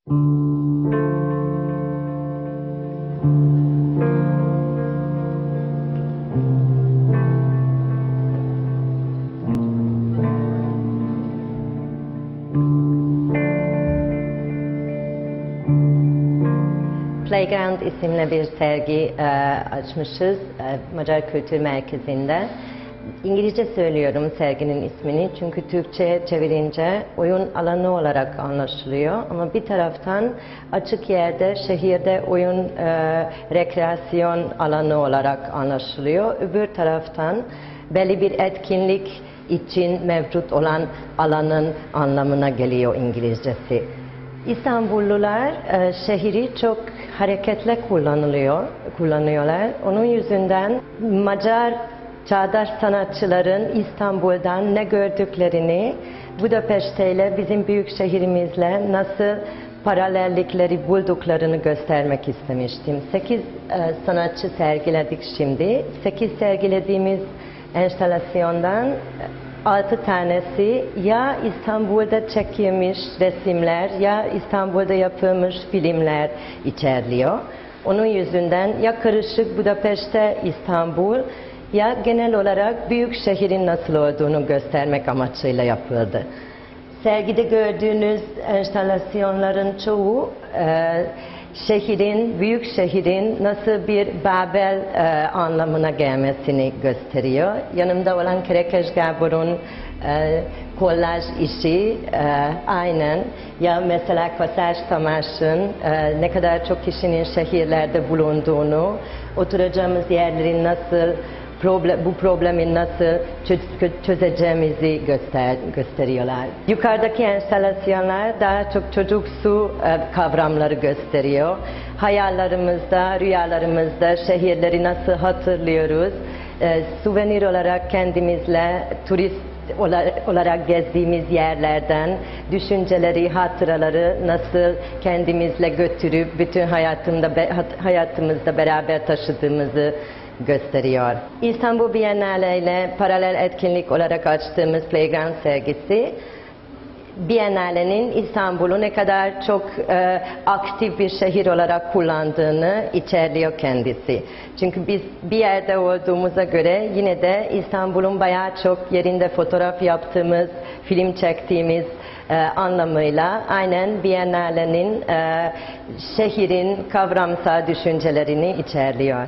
Playground isimli bir sergi açmışız Macar Kültür Merkezi'nde. İngilizce söylüyorum serginin ismini çünkü Türkçe'ye çevirince oyun alanı olarak anlaşılıyor. Ama bir taraftan açık yerde, şehirde oyun rekreasyon alanı olarak anlaşılıyor. Öbür taraftan belli bir etkinlik için mevcut olan alanın anlamına geliyor İngilizcesi. İstanbullular şehri çok hareketle kullanıyorlar. Onun yüzünden Macar çağdaş sanatçıların İstanbul'dan ne gördüklerini, Budapeşte ile bizim büyük şehrimizle nasıl paralellikleri bulduklarını göstermek istemiştim. 8 sanatçı sergiledik şimdi. 8 sergilediğimiz enstalasyondan 6 tanesi ya İstanbul'da çekilmiş resimler ya İstanbul'da yapılmış filmler içerliyor. Onun yüzünden ya karışık Budapeşte, İstanbul ya genel olarak büyük şehrin nasıl olduğunu göstermek amacıyla yapıldı. Sergide gördüğünüz enstalasyonların çoğu büyük şehrin nasıl bir Babel anlamına gelmesini gösteriyor. Yanımda olan Kerekes Gábor'un kollaj işi aynen. Ya mesela Kossuth Tamás'ın ne kadar çok kişinin şehirlerde bulunduğunu, oturacağımız yerlerin nasıl, bu problemi nasıl çözeceğimizi gösteriyorlar. Yukarıdaki enstalasyonlar daha çok çocuksu kavramları gösteriyor. Hayallerimizde, rüyalarımızda şehirleri nasıl hatırlıyoruz, suvenir olarak kendimizle, turist olarak gezdiğimiz yerlerden düşünceleri, hatıraları nasıl kendimizle götürüp bütün hayatımızda beraber taşıdığımızı gösteriyor. İstanbul Biennale ile paralel etkinlik olarak açtığımız Playground sergisi, Biennale'nin İstanbul'u ne kadar çok aktif bir şehir olarak kullandığını içerliyor kendisi. Çünkü biz bir yerde olduğumuza göre yine de İstanbul'un bayağı çok yerinde fotoğraf yaptığımız, film çektiğimiz anlamıyla aynen Biennale'nin şehrin kavramsal düşüncelerini içerliyor.